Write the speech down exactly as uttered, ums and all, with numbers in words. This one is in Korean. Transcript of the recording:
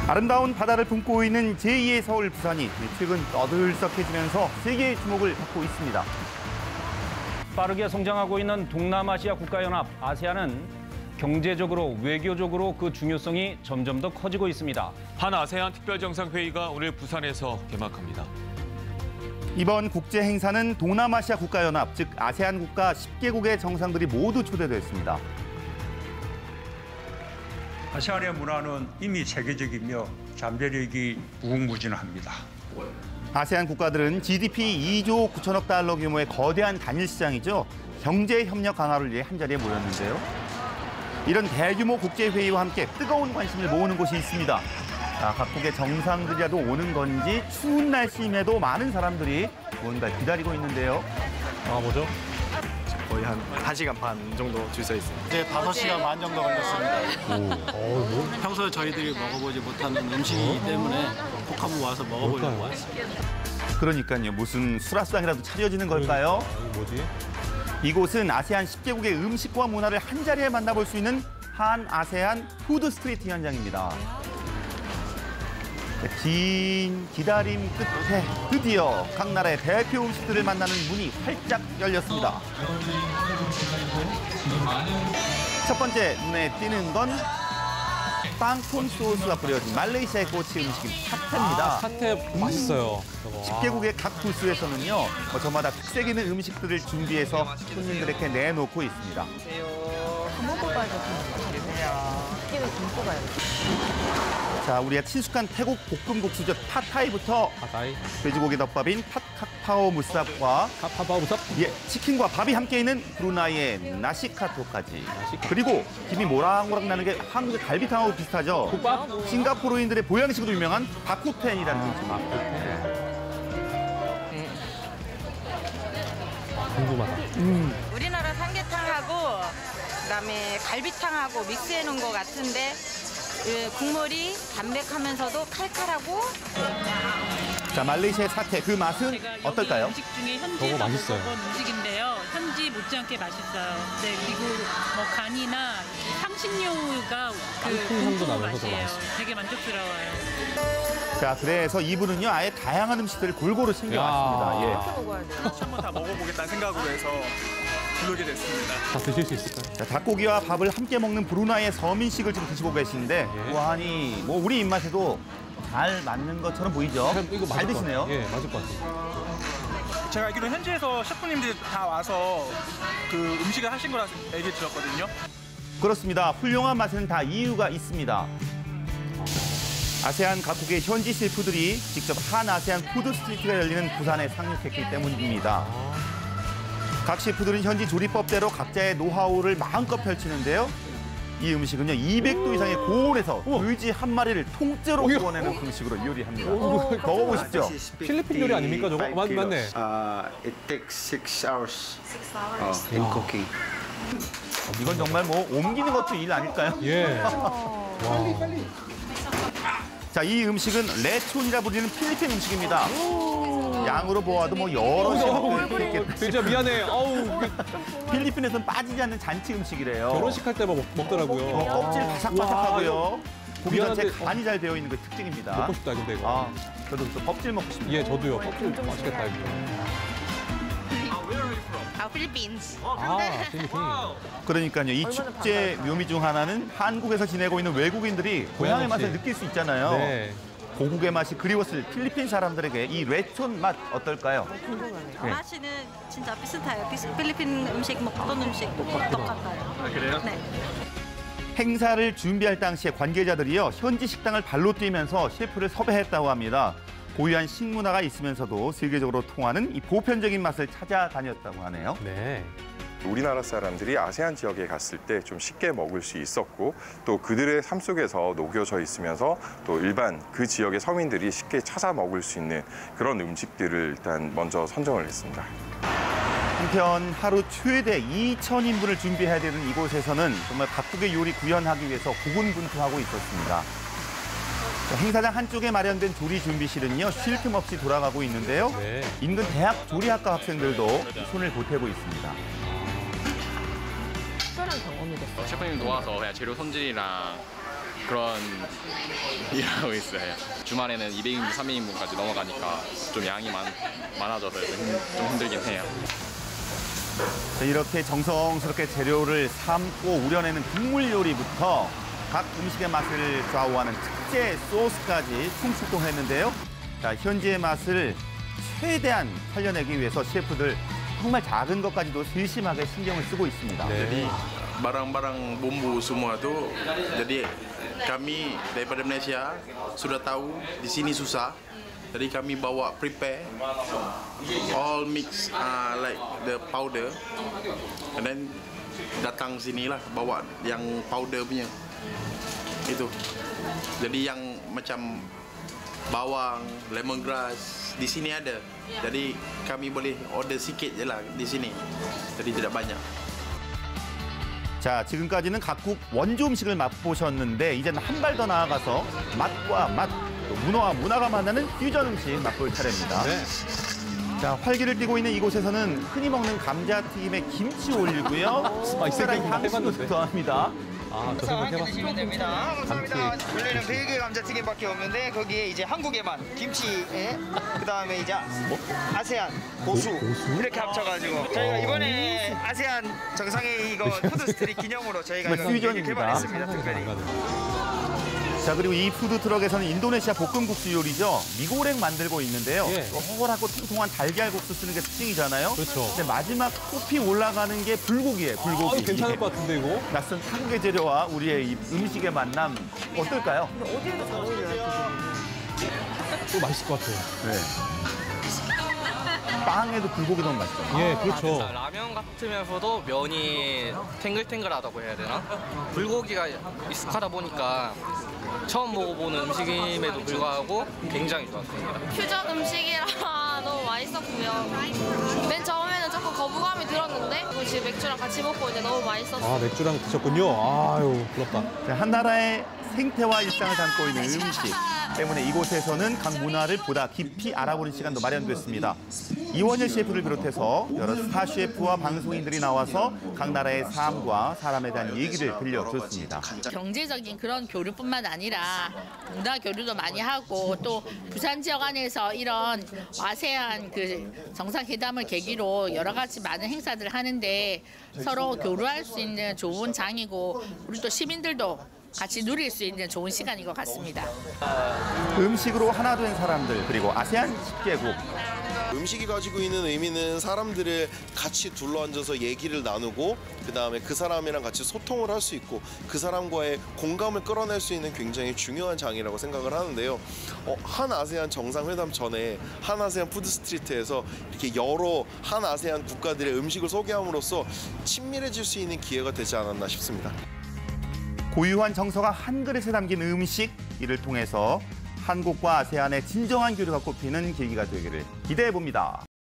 아름다운 바다를 품고 있는 제이의 서울 부산이 최근 떠들썩해지면서 세계의 주목을 받고 있습니다. 빠르게 성장하고 있는 동남아시아 국가연합 아세안은 경제적으로 외교적으로 그 중요성이 점점 더 커지고 있습니다. 한 아세안 특별정상회의가 오늘 부산에서 개막합니다. 이번 국제 행사는 동남아시아 국가연합, 즉 아세안 국가 십 개국의 정상들이 모두 초대됐습니다. 아세안의 문화는 이미 세계적이며 잠재력이 무궁무진합니다. 아세안 국가들은 지디피 이조 구천억 달러 규모의 거대한 단일 시장이죠. 경제 협력 강화를 위해 한자리에 모였는데요. 이런 대규모 국제회의와 함께 뜨거운 관심을 모으는 곳이 있습니다. 아, 각국의 정상들이라도 오는 건지 추운 날씨임에도 많은 사람들이 뭔가 기다리고 있는데요. 아, 뭐죠? 거의 한 1시간 반 정도 줄 서 있습니다. 이제 다섯 시간 반 정도 걸렸습니다. 어, 뭐? 평소에 저희들이 먹어보지 못하는 음식이기 때문에 꼭 한번 와서 먹어보려고 왔습니다. 그러니까요. 무슨 수라상이라도 차려지는 걸까요? 아, 이거 뭐지? 이곳은 아세안 십 개국의 음식과 문화를 한자리에 만나볼 수 있는 한 아세안 푸드 스트리트 현장입니다. 긴 기다림 끝에 드디어 각 나라의 대표 음식들을 만나는 문이 활짝 열렸습니다. 첫 번째 눈에 띄는 건 땅콩 소스가 뿌려진 말레이시아의 꼬치 음식인 사태입니다. 아, 사태 맛있어요. 저거. 십 개국의 각 부스에서는요, 뭐 저마다 특색 있는 음식들을 준비해서 손님들에게 내놓고 있습니다. 한번 뽑아야겠어요. 끼를 좀 뽑아야겠어요. 자, 우리가 친숙한 태국 볶음국수죠. 팟타이부터 팟타이. 돼지고기 덮밥인 팟카파오 무삽과 카파바오 무삽. 예, 치킨과 밥이 함께 있는 브루나이의 나시카토까지. 그리고 김이 모락모락 나는 게 한국의 갈비탕하고 비슷하죠. 국밥? 싱가포르인들의 보양식으로 유명한 바쿠텐이라는 음식입니다. 아, 궁금하다. 음. 우리나라 삼계탕하고 그다음에 갈비탕하고 믹스해 놓은 것 같은데 그 국물이 담백하면서도 칼칼하고. 자, 말레이시아의 사태, 그 맛은 어떨까요? 음식 중에 현지에서 저거 맛있어요. 먹어본 음식인데요. 현지 못지않게 맛있어요. 네, 그리고 뭐 간이나 향신료가 그 향도 공통 나면서도 맛이에요. 맛있어요. 되게 만족스러워요. 자, 그래서 이분은요, 아예 다양한 음식들을 골고루 챙겨왔습니다. 예. 한번 다 먹어보겠다는 생각으로 해서 부르게 됐습니다. 다 드실 수 있을까요? 자, 닭고기와 밥을 함께 먹는 브루나이의 서민식을 지금 드시고 계신데, 예. 우한이 뭐 우리 입맛에도 잘 맞는 것처럼 보이죠? 이거 잘 맞을 것 드시네요. 같아요. 예, 맞을 것 같아요. 제가 알기로 현지에서 셰프님들이 다 와서 그 음식을 하신 거라 얘기 들었거든요. 그렇습니다. 훌륭한 맛은 다 이유가 있습니다. 아세안 각국의 현지 셰프들이 직접 한 아세안 푸드 스트리트가 열리는 부산에 상륙했기 때문입니다. 각 셰프들은 현지 조리법대로 각자의 노하우를 마음껏 펼치는데요. 이 음식은요, 이백 도 이상의 고온에서 돼지 한 마리를 통째로 구워내는 음식으로 요리합니다. 먹어보시죠. 필리핀 요리 아닙니까, 저거? 맞, 맞네. Uh, it takes six hours uh, in cooking. 이건 정말 뭐 옮기는 것도 일 아닐까요? 예. 자, 이 음식은 레촌이라 불리는 필리핀 음식입니다. 양으로 보아도 뭐 여러 셰프들이 있겠다. 진짜 미안해. 어우, 필리핀에서는 빠지지 않는 잔치 음식이래요. 결혼식 할 때만 먹, 먹더라고요. 어, 껍질 바삭바삭하고요. 고기 전체 미안한데, 간이 잘 되어 있는 게 특징입니다. 먹고 싶다, 근데 이거. 아, 저도 또 껍질 먹고 싶네요. 예, 저도요. 껍질 맛있겠다, 이거. 아, 필리핀스. 아, 필리핀. 그러니까요. 이 축제 묘미 중 하나는 한국에서 지내고 있는 외국인들이 고향의 맛을 느낄 수 있잖아요. 네. 고국의 맛이 그리웠을 필리핀 사람들에게 이 레촌 맛 어떨까요? 네. 맛이는 진짜 비슷해요. 필리핀 음식 먹던 음식 똑같아요. 아, 그래요? 네. 행사를 준비할 당시에 관계자들이요, 현지 식당을 발로 뛰면서 셰프를 섭외했다고 합니다. 고유한 식문화가 있으면서도 세계적으로 통하는 이 보편적인 맛을 찾아다녔다고 하네요. 네. 우리나라 사람들이 아세안 지역에 갔을 때 좀 쉽게 먹을 수 있었고, 또 그들의 삶 속에서 녹여져 있으면서 또 일반 그 지역의 서민들이 쉽게 찾아 먹을 수 있는 그런 음식들을 일단 먼저 선정을 했습니다. 한편 하루 최대 이천 인분을 준비해야 되는 이곳에서는 정말 각국의 요리 구현하기 위해서 고군분투하고 있었습니다. 행사장 한쪽에 마련된 조리 준비실은요, 쉴 틈 없이 돌아가고 있는데요. 네. 인근 대학 조리학과 학생들도 손을 보태고 있습니다. 특별한 경험이 됐어요. 셰프님 도와서 그냥 재료 손질이랑 그런 일을 하고 있어요. 주말에는 이백 인분, 삼백 인분까지 넘어가니까 좀 양이 많, 많아져서 힘, 좀 힘들긴 해요. 자, 이렇게 정성스럽게 재료를 삶고 우려내는 국물 요리부터 각 음식의 맛을 좌우하는 특제 소스까지 총출동했는데요. 자, 현지의 맛을 최대한 살려내기 위해서 셰프들 정말 작은 것까지도 세심하게 신경을 쓰고 있습니다. Jadi barang-barang bumbu semua tu, jadi kami daripada Malaysia sudah tahu di sini susah. Jadi kami bawa prepare all mix uh, like the powder, and then datang sini lah bawa yang powder punya itu. Jadi yang macam bawang, lemongrass di sini ada. Jadi kami boleh order sikit je lah di sini. Jadi tidak banyak. 자, 지금까지는 각국 원조 음식을 맛보셨는데 이제는 한 발 더 나아가서 맛과 맛, 또 문화와 문화가 만나는 퓨전 음식 맛볼 차례입니다. 네. 자, 활기를 띠고 있는 이곳에서는 흔히 먹는 감자튀김에 김치 올리고요. 특별한 향수도 더합니다. 아, 저 생각해봤어요. 드시면 됩니다. 감사합니다. 원래는 벨기에 감자튀김밖에 없는데 거기에 이제 한국에만 김치에 그다음에 이제 아세안 고수, 이렇게 합쳐가지고 저희가 이번에 아세안 정상회의 이거 푸드스트릿 기념으로 저희가 이거 퓨전입니다. 개발했습니다. 특별히. 자, 그리고 이 푸드트럭에서는 인도네시아 볶음국수 요리죠. 미고랭 만들고 있는데요. 예. 허벌하고 통통한 달걀국수 쓰는 게 특징이잖아요. 그렇죠. 근데 마지막 코피 올라가는 게 불고기예요, 불고기. 아, 괜찮을 것 같은데, 이거? 낯선 한국의 재료와 우리의 이 음식의 만남 어떨까요? 어디에도 잘 어울려요, 또 맛있을 것 같아요. 네. 빵에도 불고기 넣으면 맛있죠. 예, 그렇죠. 라면 같으면서도 면이 탱글탱글하다고 해야 되나? 불고기가 익숙하다 보니까 처음 먹어보는 음식임에도 불구하고 굉장히 좋았습니다. 퓨전 음식이라 너무 맛있었고요. 맨 처음에는 조금 거부감이 들었는데 지금 맥주랑 같이 먹고 이제 너무 맛있었어요. 아, 맥주랑 드셨군요. 아유, 부럽다. 자, 한 나라의 생태와 일상을 담고 있는 음식 때문에 이곳에서는 각 문화를 보다 깊이 알아보는 시간도 마련됐습니다. 이원열 셰프를 비롯해서 여러 스타 셰프와 방송인들이 나와서 각 나라의 삶과 사람에 대한 얘기를 들려줬습니다. 경제적인 그런 교류뿐만 아니라 문화 교류도 많이 하고 또 부산 지역 안에서 이런 아세안 그 정상회담을 계기로 여러 가지 많은 행사들을 하는데 서로 교류할 수 있는 좋은 장이고 우리 또 시민들도 같이 누릴 수 있는 좋은 시간인 것 같습니다. 음식으로 하나 된 사람들 그리고 아세안 십 개국. 음식이 가지고 있는 의미는 사람들을 같이 둘러앉아서 얘기를 나누고 그다음에 그 사람이랑 같이 소통을 할 수 있고 그 사람과의 공감을 끌어낼 수 있는 굉장히 중요한 장이라고 생각을 하는데요. 어, 한 아세안 정상회담 전에 한 아세안 푸드스트리트에서 이렇게 여러 한 아세안 국가들의 음식을 소개함으로써 친밀해질 수 있는 기회가 되지 않았나 싶습니다. 고유한 정서가 한 그릇에 담긴 음식, 이를 통해서 한국과 아세안의 진정한 교류가 꼽히는 계기가 되기를 기대해 봅니다.